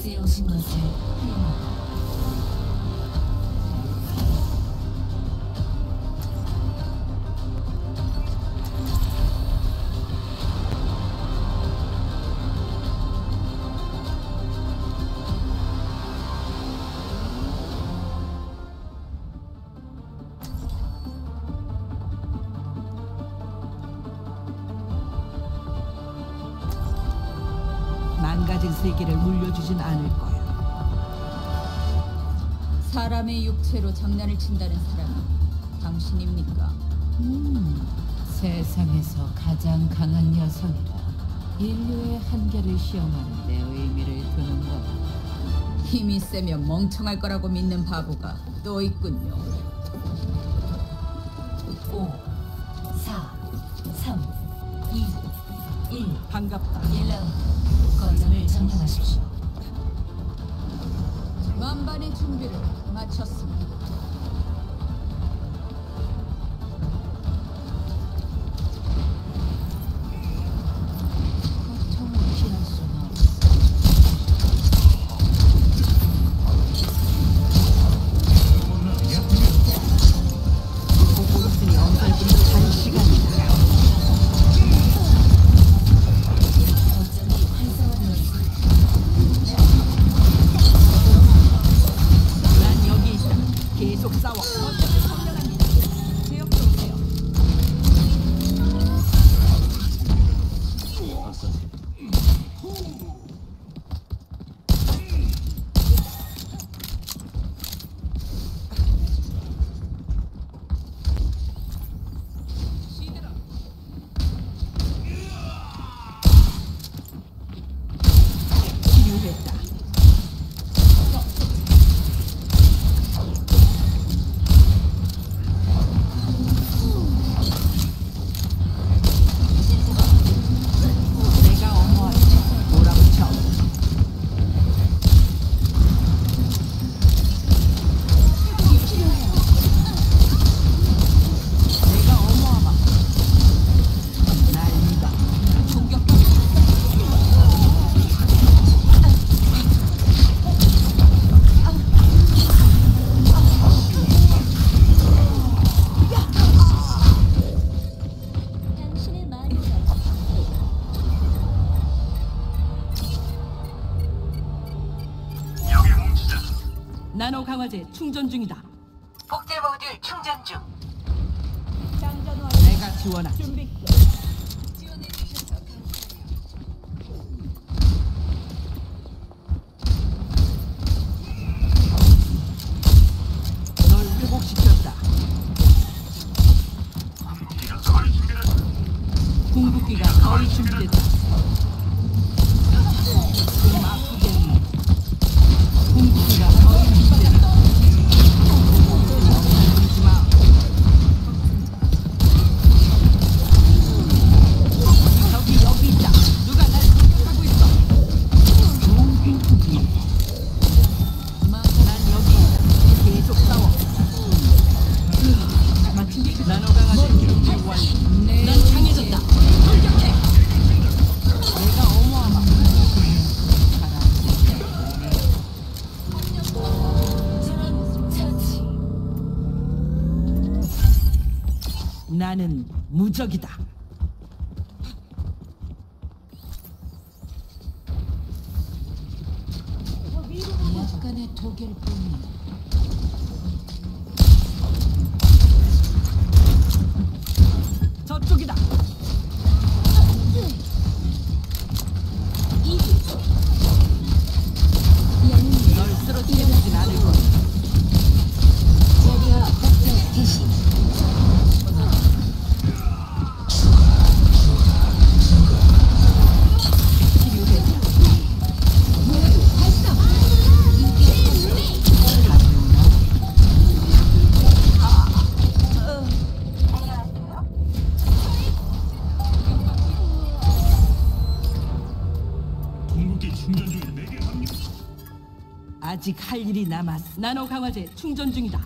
이곳에 오신 것을 환영합니다. 망가진 세계를 물려주진 않을 거야. 사람의 육체로 장난을 친다는 사람은 당신입니까? 세상에서 가장 강한 여성이라 인류의 한계를 시험하는 데 의미를 두는 것. 힘이 세면 멍청할 거라고 믿는 바보가 또 있군요. 5, 4, 3, 2, 1. 반갑다. 1라운드. 거점을 점령하십시오. 만반의 준비를 마쳤습니다. 고통을 피할 수는 없어. 보고 있으니 엄살부리 할 시간이다. 거점이 활성화되었습니다. 난 여기 있다. 계속 싸워. 거점을 점령합니다. 제역 들어오세요. 치료됐다. 내가 어머하지. 몰아붙여. 내가 어머하마. 날 믿어. 공격받 당신의 말이 나노 강화제 충전 중이다. 복제 모듈 충전 중. 내가 지원하지. 널 회복시켰다. 궁극기가 거의 준비됐다. 좀 아프겠니? 궁극기가 거의 준비됐다. 부리지 마. 적이 여기 있다. 누가 날 공격하고 있어? 좋은 궁극기. 난 여기 있다. 계속 싸워. 마침 나노 강화제 준비 완료. 난 강해졌다. 돌격해. 내가 어머하마. 처치. 나는 무적이다. 약간의 독일 뿐이야. 저쪽이다. 널 쓰러뜨리진 않을 거야. 자리와 복제 개시. 치료됐다. 궁극기 충전 중에 내게 합류. 아직 할 일이 남았어. 나노 강화제 충전 중이다.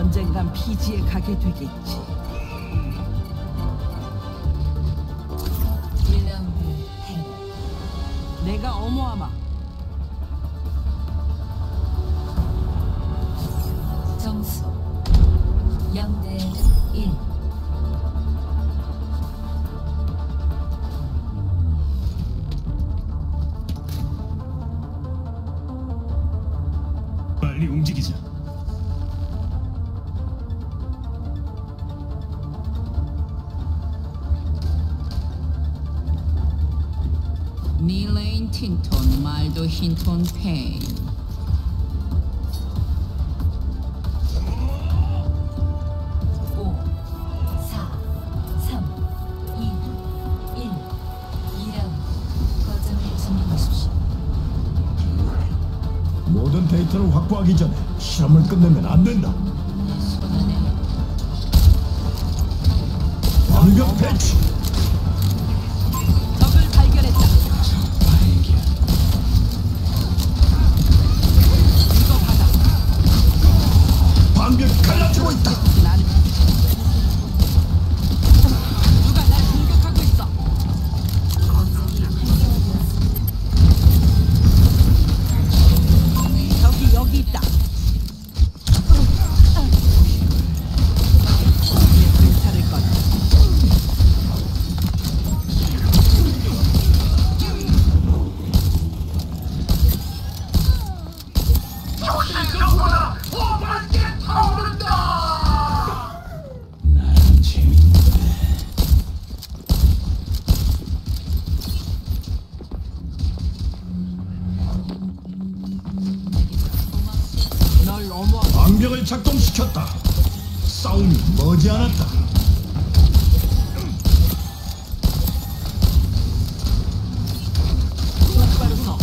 언젠간 피지에 가게 되겠지. 1라운드 행. 내가 어머하마. 점수 0대 1. 빨리 움직이자. 닐레인 틴톤 말도 흰톤 페인. 오, 4, 3, 2, 1. 2라운드. 거점을 점령하십시오. 모든 데이터를 확보하기 전에 실험을 끝내면 안 된다. 손안에 완벽 배치. 적을 발견했다. 이거 받아. 방벽이 갈라지고 있다. 나는 누가 날 공격하고 있어. 거점이 활성화되었습니다. 적이 여기 있다. 이제 불타를 거다. 널 어머하고 방벽을 작동시켰다. 싸움이 머지않았다. 똑바로 서.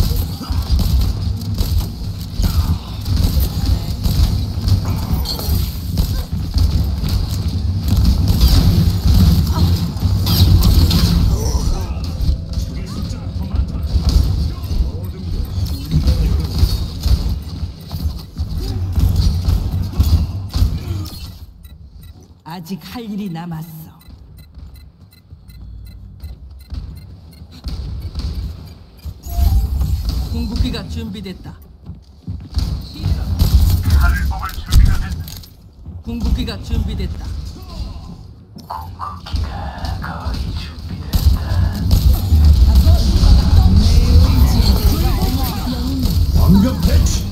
아직 할 일이 남았어. 궁극기가 준비됐다. 궁극기가 준비됐다. 완벽 배치.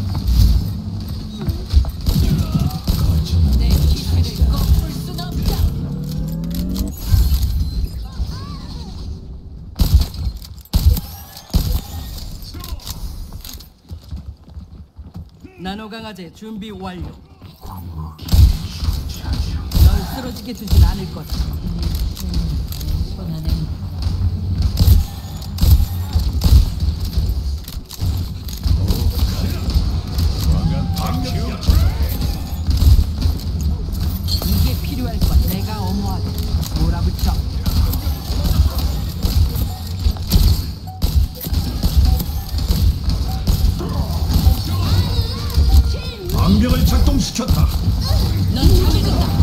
내 기세를 꺾을 순 없다. 나노 강화제 준비 완료. 널 쓰러지게 두진 않을 거다. 손안에 이게 필요할 것. 내가 어머하게 몰아붙여. 방벽을 작동시켰다. 넌 강해졌다.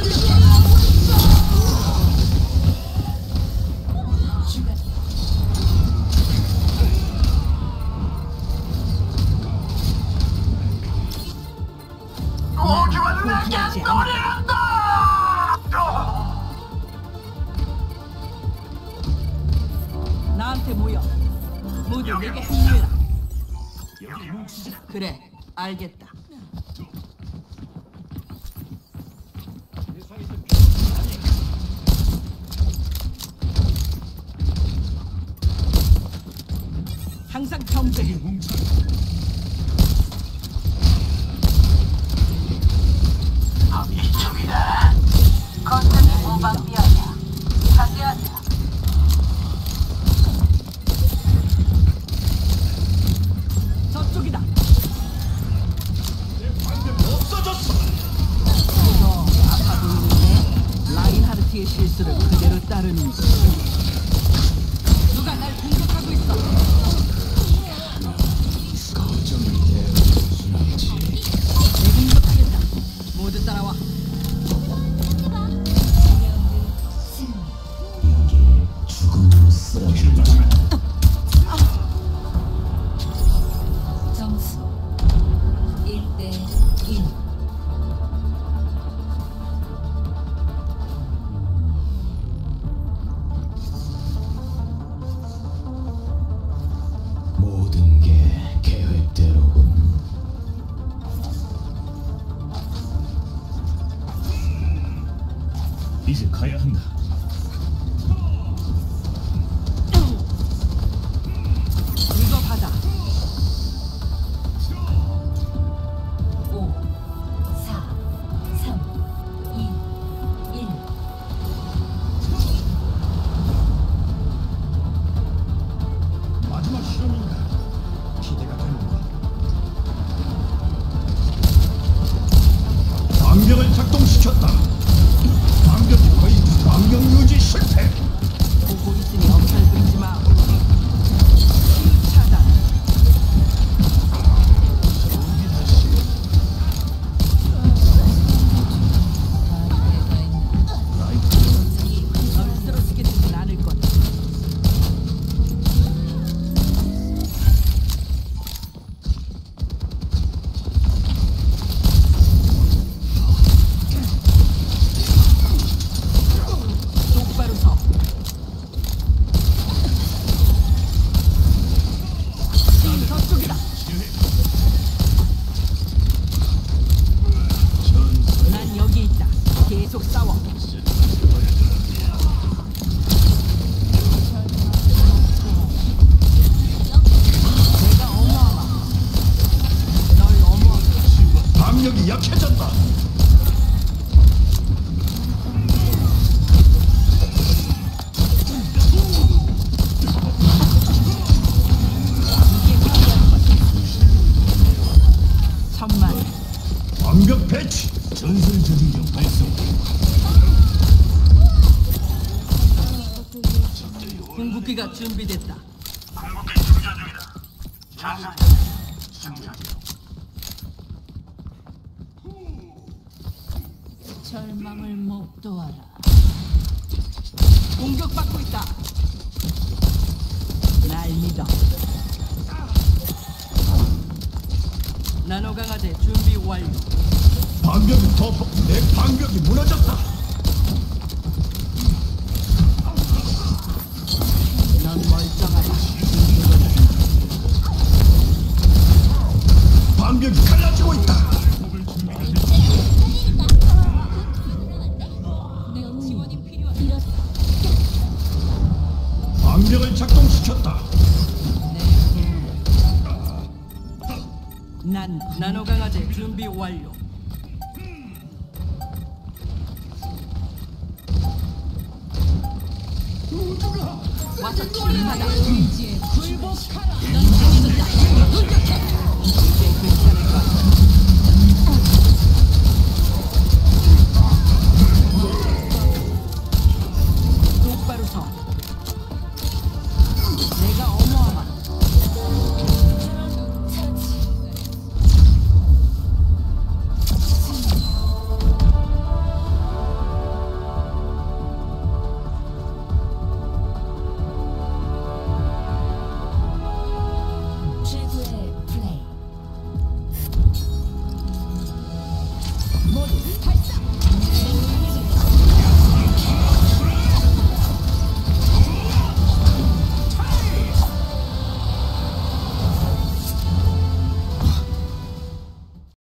포기하지 않아. 나한테 모여. 모두 내게 합류해라. 여기 뭉치자. 그래, 알겠다. 항상 경쟁. 뭉쳐. 거점이 무방비하냐. 자제하자. 저쪽이다. 없어졌어. 너 아파 보이는데 라인하르트의 실수를 그대로 따르는 거. 누가 날 공격하고 있어. 내 공격하겠다. 모두 이제 가야 한다. 이거 받아. 5, 4, 3, 2, 1. 마지막 실험인가? 기대가 되는구나. 방벽을 작동시켰다. 방벽이 거의 방벽 유지 실패. 보고 있으니 엄살 부리지 마. 차단. 대가 있나? 널 쓰러지게지는 않을 거다. 똑바로 서. 지금 저쪽이다. 난 여기 있다. 계속 싸워. 내가 어마어마. 널 어마어마. 방력이 약해졌다. 천만. 방벽 배치. 전술 저중력 발성. 궁극기가 준비됐다. 절망을 목도하라. 공격받고 있다. 날 믿어. 나노 강화제 준비 완료. 방벽이 내 방벽이 무너졌다. 넌 멀쩡하다. 방벽이 갈라지고 있다. 방벽을 작동시켰다. 난 나노 강화제 준비 완료. 와서 치료받아. 굴복하라. 넌 강해졌다. 돌격해. 이제 괜찮을 거야. 똑바로 서. 내가 어마어마. 최고의 플레이. 모두 발사.